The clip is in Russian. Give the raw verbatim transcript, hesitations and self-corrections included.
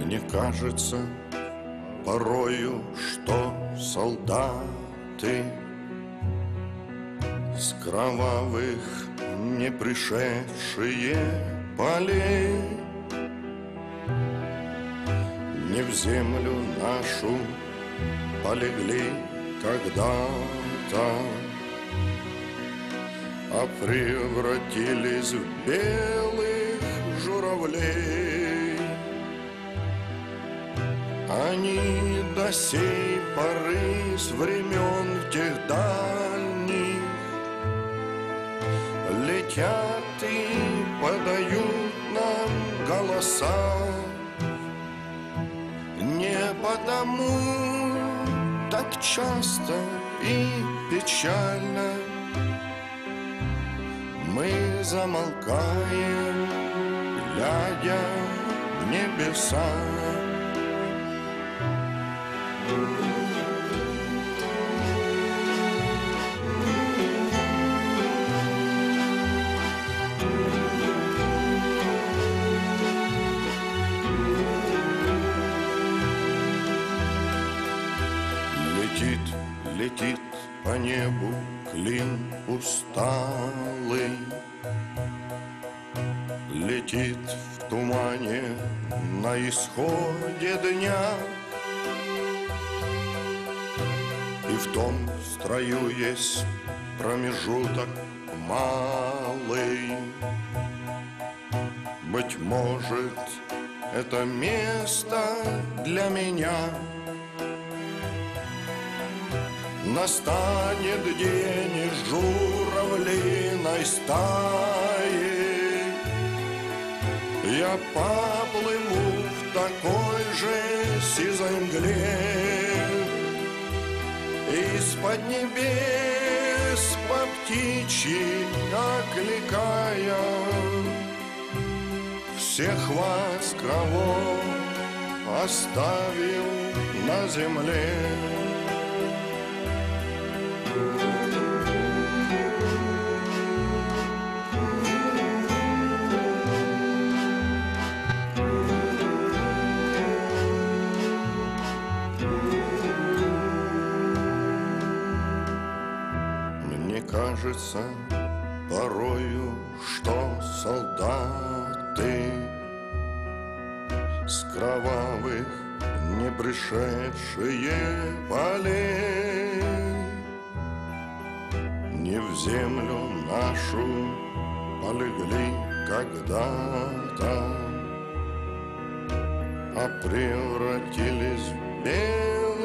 Мне кажется порою, что солдаты с кровавых не пришедшие полей не в землю нашу полегли когда-то, а превратились в белых журавлей. Они до сей поры с времен тех дальних летят и подают нам голоса. Не потому так часто и печально мы замолкаем, глядя в небеса. Летит, летит по небу клин усталый, летит в тумане на исходе дня. И в том строю есть промежуток малый. Быть может, это место для меня. Настанет день из журавлиной стаи, я поплыву в такой же сизой мгле. Из-под небес по птичьи окликая, всех вас, кого оставил на земле. Мне кажется порою, что солдаты с кровавых не пришедшие полей не в землю нашу полегли когда-то, а превратились в белых